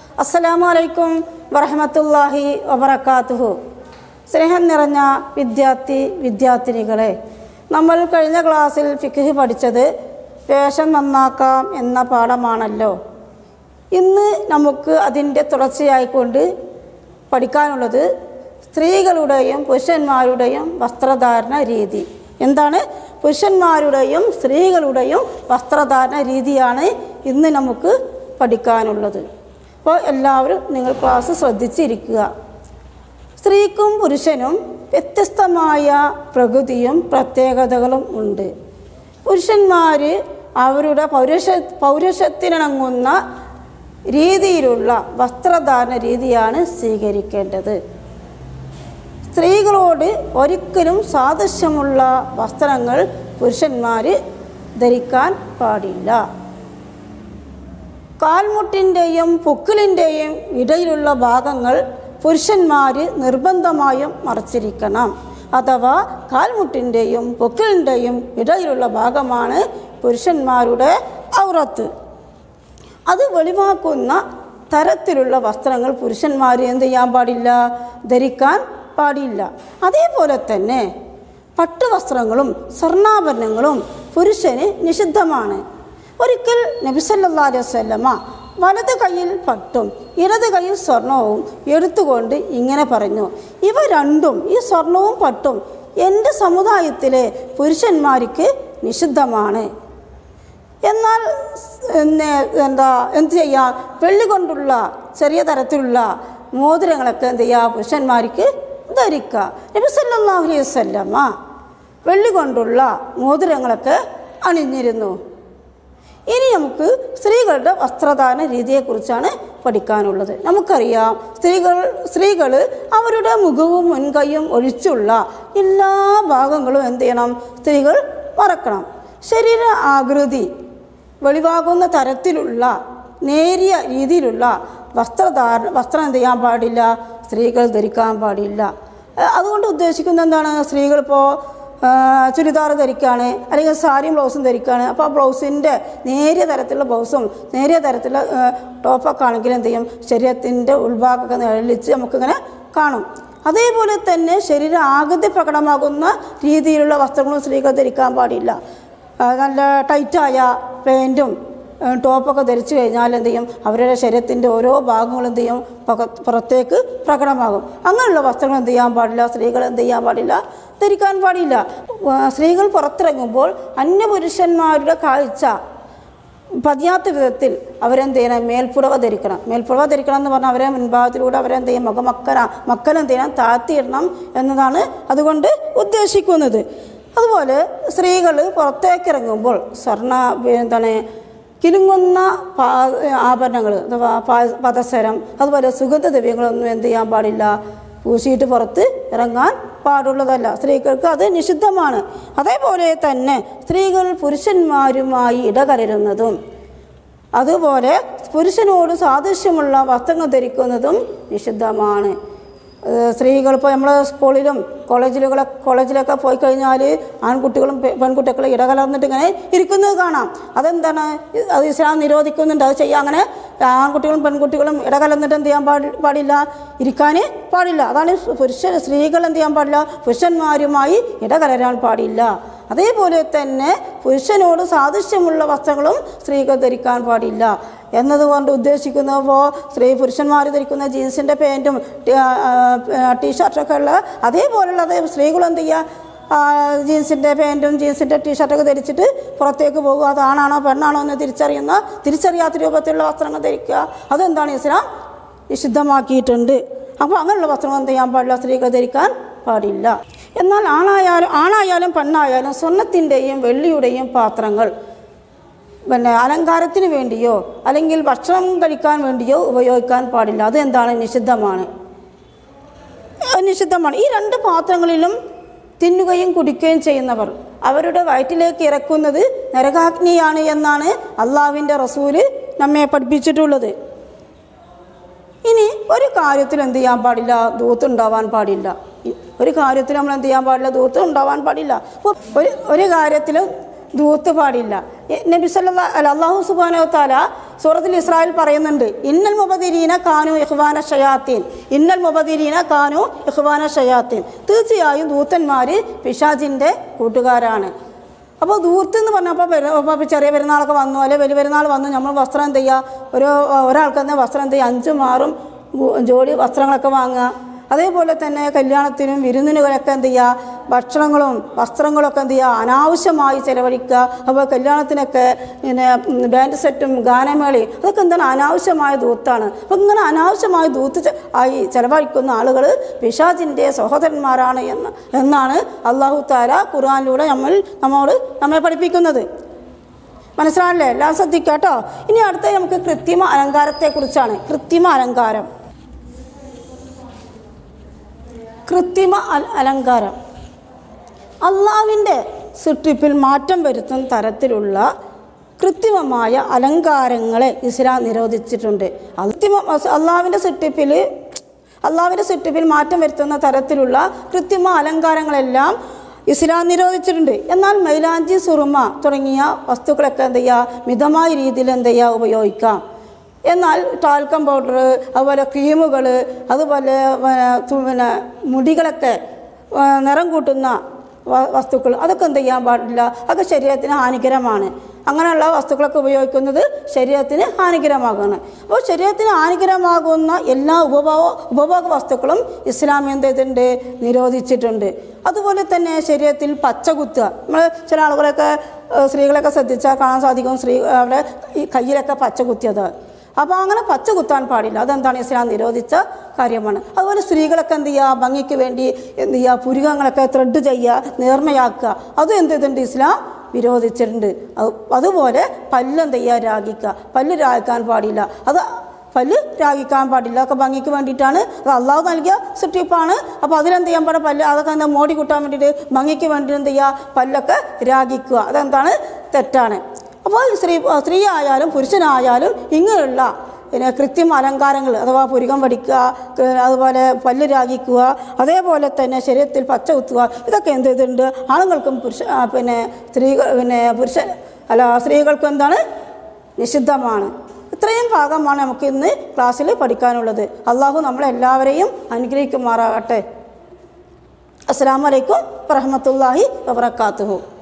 അസ്സലാമു അലൈക്കും വറഹ്മത്തുള്ളാഹി വബറകാതുഹു. സ്നേഹം നിറഞ്ഞ വിദ്യാർത്ഥിനികളെ, നമ്മൾ കഴിഞ്ഞ ക്ലാസ്സിൽ ഫിഖ് പഠിച്ചത് വേഷം നന്നാക്കാം എന്ന പാഠമാണല്ലോ. ഇന്ന് നമുക്ക് അതിൻ്റെ തുടർച്ചയായിക്കൊണ്ട് പഠിക്കാനുള്ളത് സ്ത്രീകളുടെയും പുരുഷന്മാരുടെയും വസ്ത്രധാരണ രീതി. എന്താണ്? പുരുഷന്മാരുടെയും സ്ത്രീകളുടെയും വസ്ത്രധാരണ രീതിയാണ് ഇന്ന് നമുക്ക് പഠിക്കാനുള്ളത്. അപ്പോൾ എല്ലാവരും നിങ്ങൾ ക്ലാസ് ശ്രദ്ധിച്ചിരിക്കുക. സ്ത്രീക്കും പുരുഷനും വ്യത്യസ്തമായ പ്രകൃതിയും പ്രത്യേകതകളും ഉണ്ട്. പുരുഷന്മാർ അവരുടെ പൗരുഷത്തിനിണങ്ങുന്ന രീതിയിലുള്ള വസ്ത്രധാരണ രീതിയാണ് സ്വീകരിക്കേണ്ടത്. സ്ത്രീകളോട് ഒരിക്കലും സാദൃശ്യമുള്ള വസ്ത്രങ്ങൾ പുരുഷന്മാർ ധരിക്കാൻ പാടില്ല. കാൽമുട്ടിൻ്റെയും പൊക്കിളിൻ്റെയും ഇടയിലുള്ള ഭാഗങ്ങൾ പുരുഷന്മാർ നിർബന്ധമായും മറച്ചിരിക്കണം. അഥവാ കാൽമുട്ടിൻ്റെയും പൊക്കിളിൻ്റെയും ഇടയിലുള്ള ഭാഗമാണ് പുരുഷന്മാരുടെ ഔറത്ത്. അത് വെളിവാക്കുന്ന തരത്തിലുള്ള വസ്ത്രങ്ങൾ പുരുഷന്മാർ എന്ത് ചെയ്യാൻ പാടില്ല? ധരിക്കാൻ പാടില്ല. അതേപോലെ തന്നെ പട്ടുവസ്ത്രങ്ങളും സ്വർണ്ണാഭരണങ്ങളും പുരുഷന് നിഷിദ്ധമാണ്. ഒരിക്കൽ നബി സല്ലല്ലാഹു അലൈഹി വസല്ലമ വലത് കൈയിൽ പട്ടും ഇടത് കൈയിൽ സ്വർണവും എടുത്തുകൊണ്ട് ഇങ്ങനെ പറഞ്ഞു, ഇവ രണ്ടും, ഈ സ്വർണവും പട്ടും, എൻ്റെ സമുദായത്തിലെ പുരുഷന്മാർക്ക് നിഷിദ്ധമാണ്. എന്നാൽ എന്ത് ചെയ്യുക? വെള്ളി കൊണ്ടുള്ള ചെറിയ തരത്തിലുള്ള മോതിരങ്ങളൊക്കെ എന്ത് ചെയ്യുക? പുരുഷന്മാർക്ക് ധരിക്കുക. നബി സല്ലല്ലാഹു അലൈഹി വസല്ലമ വെള്ളി കൊണ്ടുള്ള മോതിരങ്ങളൊക്കെ അണിഞ്ഞിരുന്നു. ഇനി നമുക്ക് സ്ത്രീകളുടെ വസ്ത്രധാരണ രീതിയെക്കുറിച്ചാണ് പഠിക്കാനുള്ളത്. നമുക്കറിയാം, സ്ത്രീകൾ അവരുടെ മുഖവും മുൻകൈയും ഒഴിച്ചുള്ള എല്ലാ ഭാഗങ്ങളും എന്ത് ചെയ്യണം? സ്ത്രീകൾ മറക്കണം. ശരീര ആകൃതി വെളിവാകുന്ന തരത്തിലുള്ള നേരിയ രീതിയിലുള്ള വസ്ത്രം എന്ത് ചെയ്യാൻ പാടില്ല? സ്ത്രീകൾ ധരിക്കാൻ പാടില്ല. അതുകൊണ്ട് ഉദ്ദേശിക്കുന്നത് എന്താണ്? സ്ത്രീകളിപ്പോൾ ചുരിദാർ ധരിക്കുകയാണ്, അല്ലെങ്കിൽ സാരിയും ബ്ലൗസും ധരിക്കുകയാണ്. അപ്പോൾ ആ ബ്ലൗസിൻ്റെ നേരിയ തരത്തിലുള്ള ബ്ലൗസും നേരിയ തരത്തിലുള്ള ടോപ്പൊക്കെ ആണെങ്കിൽ എന്ത് ചെയ്യും? ശരീരത്തിൻ്റെ ഉൾഭാഗമൊക്കെ നിഴലിച്ച് നമുക്കിങ്ങനെ കാണും. അതേപോലെ തന്നെ ശരീര ആകൃതി പ്രകടമാകുന്ന രീതിയിലുള്ള വസ്ത്രങ്ങളും സ്ത്രീകൾ ധരിക്കാൻ പാടില്ല. നല്ല ടൈറ്റായ പാൻറ്റും ടോപ്പൊക്കെ ധരിച്ചു കഴിഞ്ഞാൽ എന്ത് ചെയ്യും? അവരുടെ ശരീരത്തിൻ്റെ ഓരോ ഭാഗങ്ങളും എന്ത് ചെയ്യും? പുറത്തേക്ക് പ്രകടമാകും. അങ്ങനെയുള്ള വസ്ത്രങ്ങൾ എന്ത് ചെയ്യാൻ പാടില്ല? സ്ത്രീകൾ എന്ത് ചെയ്യാൻ പാടില്ല? ധരിക്കാൻ പാടില്ല. സ്ത്രീകൾ പുറത്തിറങ്ങുമ്പോൾ അന്യപുരുഷന്മാരുടെ കാഴ്ച പതിയാത്ത വിധത്തിൽ അവരെന്ത് ചെയ്യണം? മേൽപ്പുടവ ധരിക്കണം. മേൽപ്പുടവ ധരിക്കണം എന്ന് പറഞ്ഞാൽ അവരെ മുൻഭാഗത്തിലൂടെ അവരെന്ത് ചെയ്യും? മക്കലെന്ത് ചെയ്യണം? താഴ്ത്തിയിടണം എന്നതാണ് അതുകൊണ്ട് ഉദ്ദേശിക്കുന്നത്. അതുപോലെ സ്ത്രീകൾ പുറത്തേക്കിറങ്ങുമ്പോൾ കിലുങ്ങുന്ന ആഭരണങ്ങൾ അഥവാ പദസരം, അതുപോലെ സുഗന്ധദ്രവ്യങ്ങളൊന്നും എന്ത് ചെയ്യാൻ പാടില്ല? പൂശിയിട്ട് പുറത്ത് ഇറങ്ങാൻ പാടുള്ളതല്ല. സ്ത്രീകൾക്ക് അത് നിഷിദ്ധമാണ്. അതേപോലെ തന്നെ സ്ത്രീകൾ പുരുഷന്മാരുമായി ഇടകലരുന്നതും അതുപോലെ പുരുഷനോട് സാദൃശ്യമുള്ള വസ്ത്രങ്ങൾ ധരിക്കുന്നതും നിഷിദ്ധമാണ്. സ്ത്രീകൾ ഇപ്പോൾ നമ്മൾ സ്കൂളിലും കോളേജിലൊക്കെ പോയി കഴിഞ്ഞാൽ ആൺകുട്ടികളും പെൺകുട്ടികളും ഇടകലർന്നിട്ട് ഇങ്ങനെ ഇരിക്കുന്നത് കാണാം. അതെന്താണ്? അത് ഇസ്ലാം നിരോധിക്കുന്നുണ്ട്. അത് ചെയ്യാം. അങ്ങനെ ആൺകുട്ടികളും പെൺകുട്ടികളും ഇടകലർന്നിട്ട് എന്ത് ചെയ്യാൻ പാടില്ല? ഇരിക്കാൻ പാടില്ല. അതാണ് സ്ത്രീകൾ എന്ത് ചെയ്യാൻ പാടില്ല? പുരുഷന്മാരുമായി ഇടകലരാൻ പാടില്ല. അതേപോലെ തന്നെ പുരുഷനോട് സാദൃശ്യമുള്ള വസ്ത്രങ്ങളും സ്ത്രീകൾ ധരിക്കാൻ പാടില്ല എന്നതുകൊണ്ട് ഉദ്ദേശിക്കുന്നപ്പോൾ പുരുഷന്മാർ ധരിക്കുന്ന ജീൻസിൻ്റെ പാൻറ്റും ടീഷർട്ടൊക്കെ ഉള്ള അതേപോലുള്ള സ്ത്രീകൾ എന്ത് ചെയ്യുക? ജീൻസിൻ്റെ പാൻറ്റും ജീൻസിൻ്റെ ടീഷർട്ടൊക്കെ ധരിച്ചിട്ട് പുറത്തേക്ക് പോകുക. അത് ആണാണോ പെണ്ണാണോ എന്ന് തിരിച്ചറിയാത്ത രൂപത്തിലുള്ള വസ്ത്രങ്ങൾ ധരിക്കുക. അതെന്താണ്? ഇസ്ലാം നിഷിദ്ധമാക്കിയിട്ടുണ്ട്. അപ്പോൾ അങ്ങനെയുള്ള വസ്ത്രങ്ങൾ എന്ത് ചെയ്യാൻ പാടില്ല? സ്ത്രീകൾ ധരിക്കാൻ പാടില്ല. എന്നാൽ ആണായാലും പെണ്ണായാലും സ്വർണത്തിൻ്റെയും വെള്ളിയുടെയും പാത്രങ്ങൾ അലങ്കാരത്തിന് വേണ്ടിയോ അല്ലെങ്കിൽ ഭക്ഷണം കഴിക്കാൻ വേണ്ടിയോ ഉപയോഗിക്കാൻ പാടില്ല. അതെന്താണ്? നിഷിദ്ധമാണ്. ഈ രണ്ട് പാത്രങ്ങളിലും തിന്നുകയും കുടിക്കുകയും ചെയ്യുന്നവർ അവരുടെ വയറ്റിലേക്ക് ഇറക്കുന്നത് നരകാഗ്നിയാണ് എന്നാണ് അള്ളാഹുവിൻ്റെ റസൂല് നമ്മെ പഠിപ്പിച്ചിട്ടുള്ളത്. ഇനി ഒരു കാര്യത്തിൽ എന്ത് ചെയ്യാൻ പാടില്ല? ദൂത്തുണ്ടാവാൻ പാടില്ല. ഒരു കാര്യത്തിൽ നമ്മൾ എന്ത് ചെയ്യാൻ പാടില്ല? ദൂത്ത് ഉണ്ടാവാൻ പാടില്ല. അപ്പോൾ ഒരു കാര്യത്തിലും ദൂത്ത് പാടില്ല. നബി സല്ലല്ലാഹു അല്ലാഹു സുബ്ഹാനഹു വ തആല സൂറത്തുൽ ഇസ്രായിൽ പറയുന്നുണ്ട്, ഇന്നൽ മുബദിരീന കാനു ഇഖ്വാന ഷയാത്തീൻ, ഇന്നൽ മുബദിരീന കാനു ഇഖ്വാന ഷയാത്തീൻ. തീർച്ചയായും ദൂതന്മാർ പിശാചിൻ്റെ കൂട്ടുകാരാണ്. അപ്പോൾ ദൂർത്ത് എന്ന് പറഞ്ഞപ്പോൾ ചെറിയ പെരുന്നാളൊക്കെ വന്നു, അല്ലെങ്കിൽ വലിയ പെരുന്നാൾ വന്നു, നമ്മൾ വസ്ത്രം എന്ത് ചെയ്യുക, ഒരാൾക്ക് തന്നെ വസ്ത്രം എന്ത് ചെയ്യുക, 5 6 ജോഡി വസ്ത്രങ്ങളൊക്കെ വാങ്ങുക. അതേപോലെ തന്നെ കല്യാണത്തിനും വിരുന്നിനുകളൊക്കെ എന്ത് ചെയ്യുക, ഭക്ഷണങ്ങളും വസ്ത്രങ്ങളൊക്കെ എന്ത് ചെയ്യുക, അനാവശ്യമായി ചിലവഴിക്കുക. അപ്പോൾ കല്യാണത്തിനൊക്കെ പിന്നെ ബാൻഡ് സെറ്റും ഗാനമേളയും അതൊക്കെ എന്താണ് അനാവശ്യമായ ദൂത്താണ്. അപ്പോൾ ഇങ്ങനെ അനാവശ്യമായ ദൂത്ത് ആയി ചിലവഴിക്കുന്ന ആളുകൾ പിശാചിൻ്റെ സഹോദരന്മാരാണ് എന്നാണ് അല്ലാഹു തആല ഖുർആനിലൂടെ നമ്മെ പഠിപ്പിക്കുന്നത്. മനസ്സിലാണല്ലേ? എല്ലാം ശ്രദ്ധിക്കുക കേട്ടോ. ഇനി അടുത്ത നമുക്ക് കൃത്രിമ അലങ്കാരത്തെക്കുറിച്ചാണ്. കൃത്രിമ അലങ്കാരം. കൃത്രിമ അലങ്കാരം അള്ളാഹുവിൻ്റെ സൃഷ്ടിപ്പിൽ മാറ്റം വരുത്തുന്ന തരത്തിലുള്ള കൃത്രിമമായ അലങ്കാരങ്ങളെ ഇസ്ലാം നിരോധിച്ചിട്ടുണ്ട്. അള്ളാഹുവിൻ്റെ സൃഷ്ടിപ്പിൽ മാറ്റം വരുത്തുന്ന തരത്തിലുള്ള കൃത്രിമ അലങ്കാരങ്ങളെല്ലാം ഇസ്ലാം നിരോധിച്ചിട്ടുണ്ട്. എന്നാൽ മൈലാഞ്ചി, സുറുമ തുടങ്ങിയ വസ്തുക്കളൊക്കെ എന്ത് ചെയ്യുക, മിതമായ രീതിയിൽ എന്ത് ചെയ്യുക, ഉപയോഗിക്കാം. എന്നാൽ ടാൽക്കം പൗഡർ, അതുപോലെ ക്രീമുകൾ, അതുപോലെ പിന്നെ മുടികളൊക്കെ നിറം കൂട്ടുന്ന വസ്തുക്കൾ അതൊക്കെ എന്ത് ചെയ്യാൻ പാടില്ല, അതൊക്കെ ശരീരത്തിന് ഹാനികരമാണ്. അങ്ങനെയുള്ള വസ്തുക്കളൊക്കെ ഉപയോഗിക്കുന്നത് ശരീരത്തിന് ഹാനികരമാകുകയാണ്. അപ്പോൾ ശരീരത്തിന് ഹാനികരമാകുന്ന എല്ലാ ഉപഭോഗ വസ്തുക്കളും ഇസ്ലാം എന്ത് ചെയ്തിട്ടുണ്ട്, നിരോധിച്ചിട്ടുണ്ട്. അതുപോലെ തന്നെ ശരീരത്തിൽ പച്ച കുത്തുക. നമ്മൾ ചില ആളുകളൊക്കെ സ്ത്രീകളൊക്കെ ശ്രദ്ധിച്ചാൽ കാണാൻ സാധിക്കും, അവിടെ ഈ കയ്യിലൊക്കെ പച്ച കുത്തിയത്. അപ്പോൾ അങ്ങനെ പച്ച കുത്താൻ പാടില്ല. അതെന്താണ് ഇസ്ലാം നിരോധിച്ച കാര്യമാണ്. അതുപോലെ സ്ത്രീകളൊക്കെ എന്ത് ചെയ്യുക, ഭംഗിക്ക് വേണ്ടി എന്ത് ചെയ്യുക, പുരുകങ്ങളൊക്കെ ത്രെഡ് ചെയ്യുക, നേർമയാക്കുക, അതും എന്ത് ചെയ്തിട്ടുണ്ട്, ഇസ്ലാം വിരോധിച്ചിട്ടുണ്ട്. അതുപോലെ പല്ലെന്ത് ചെയ്യുക, രാഗിക്കുക. പല്ല് രാഗിക്കാൻ പാടില്ല. പല്ല് രാഗിക്കാൻ പാടില്ല. ഒക്കെ ഭംഗിക്ക് വേണ്ടിയിട്ടാണ്. അത് അള്ളാഹു നൽകിയ സൃഷ്ടിപ്പാണ്. അപ്പോൾ അതിലെന്ത് ചെയ്യാൻ പാടില്ല, പല്ല് അതൊക്കെ എന്താ മോടി കൂട്ടാൻ വേണ്ടിയിട്ട് ഭംഗിക്ക് വേണ്ടിയിട്ട് എന്ത് ചെയ്യുക, പല്ലൊക്കെ രാഗിക്കുക. അതെന്താണ്, തെറ്റാണ്. അപ്പോൾ സ്ത്രീ ആയാലും പുരുഷനായാലും ഇങ്ങനെയുള്ള പിന്നെ കൃത്രിമ അലങ്കാരങ്ങൾ അഥവാ പുരുകം വടിക്കുക, അതുപോലെ പല്ല് രാഗിക്കുക, അതേപോലെ തന്നെ ശരീരത്തിൽ പച്ച കുത്തുക, ഇതൊക്കെ എന്ത് ചെയ്തിട്ടുണ്ട്, ആണുങ്ങൾക്കും സ്ത്രീകൾക്കും എന്താണ്, നിഷിദ്ധമാണ്. ഇത്രയും ഭാഗമാണ് നമുക്ക് ഇന്ന് ക്ലാസ്സിൽ പഠിക്കാനുള്ളത്. അള്ളാഹു നമ്മളെല്ലാവരെയും അനുഗ്രഹിക്കുമാറാകട്ടെ. അസ്സലാമു അലൈക്കും വറഹ്മത്തുള്ളാഹി വബറകാതുഹു.